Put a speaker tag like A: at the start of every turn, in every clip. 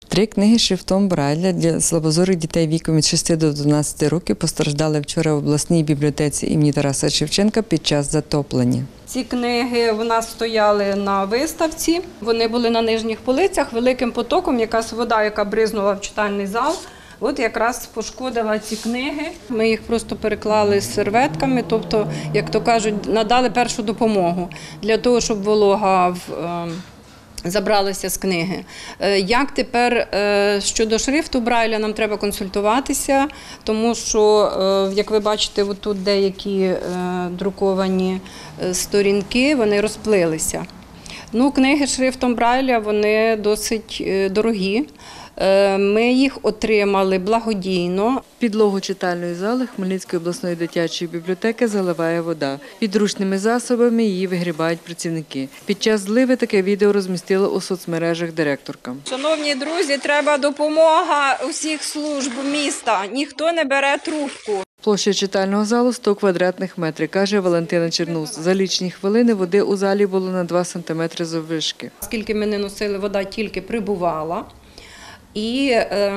A: 3 книги шрифтом Брайля для слабозорих дітей віком від 6 до 12 років постраждали вчора в обласній бібліотеці імені Тараса Шевченка під час затоплення.
B: Ці книги у нас стояли на виставці, вони були на нижніх полицях, великим потоком якась вода, яка бризнула в читальний зал, от якраз пошкодила ці книги. Ми їх просто переклали з серветками, тобто, як то кажуть, надали першу допомогу для того, щоб волога забралися з книги. Як тепер щодо шрифту Брайля, нам треба консультуватися, тому що, як ви бачите, тут деякі друковані сторінки, вони розплилися. Книги шрифтом Брайля, вони досить дорогі. Ми їх отримали благодійно.
A: Підлогу читальної зали Хмельницької обласної дитячої бібліотеки заливає вода. Підручними засобами її вигрібають працівники. Під час зливи таке відео розмістила у соцмережах директорка.
B: Шановні друзі, треба допомога усіх служб міста. Ніхто не бере трубку.
A: Площа читального залу – 100 квадратних метрів, каже Валентина Чернус. За лічені хвилини води у залі було на 2 сантиметри заввишки.
B: Скільки ми не носили, вода тільки прибувала. І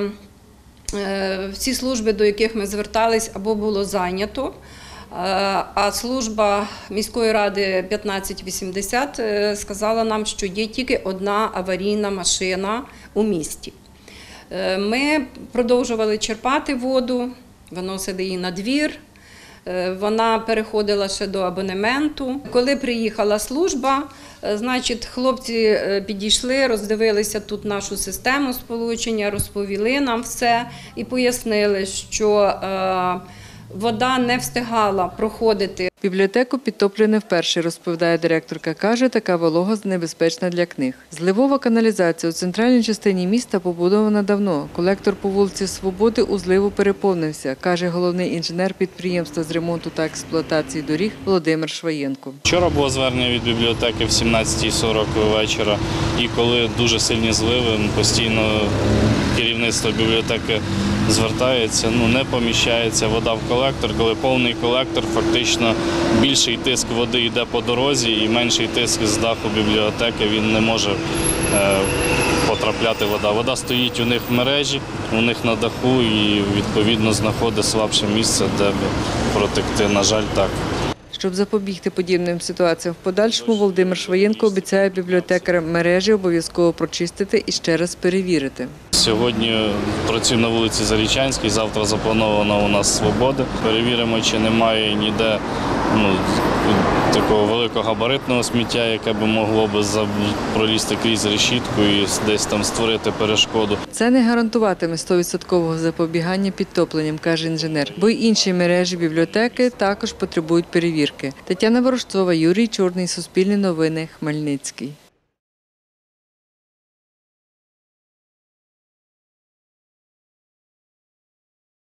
B: всі служби, до яких ми звертались, або було зайнято, а служба міської ради 1580 сказала нам, що є тільки одна аварійна машина у місті. Ми продовжували черпати воду, виносили її на двір. Вона переходила ще до абонементу. Коли приїхала служба, значить, хлопці підійшли, роздивилися тут нашу систему сполучення, розповіли нам все і пояснили, що вода не встигала проходити.
A: Бібліотеку підтоплює не вперше, розповідає директорка. Каже, така волога небезпечна для книг. Зливова каналізація у центральній частині міста побудована давно. Колектор по вулиці Свободи у зливу переповнився, каже головний інженер підприємства з ремонту та експлуатації доріг Володимир Шваєнко.
C: Вчора було звернення від бібліотеки в 17:40 вечора. І коли дуже сильні зливи, постійно керівництво бібліотеки звертається, не поміщається вода в колектор. Коли повний колектор, фактично більший тиск води йде по дорозі і менший тиск з даху бібліотеки, він не може потрапляти вода. Вода стоїть у них в мережі, у них на даху і відповідно знаходить слабше місце, де протекти. На жаль, так.
A: Щоб запобігти подібним ситуаціям в подальшому, Володимир Шваєнко обіцяє бібліотекарям мережі обов'язково прочистити і ще раз перевірити.
C: Сьогодні працюємо на вулиці Зарічанській, завтра запланована у нас Свобода. Перевіримо, чи немає ніде такого великогабаритного сміття, яке б могло пролізти крізь решітку і десь там створити перешкоду.
A: Це не гарантуватиме 100% запобігання підтопленням, каже інженер, бо й інші мережі бібліотеки також потребують перевірки. Тетяна Ворожцова, Юрій Чорний, Суспільне новини, Хмельницький.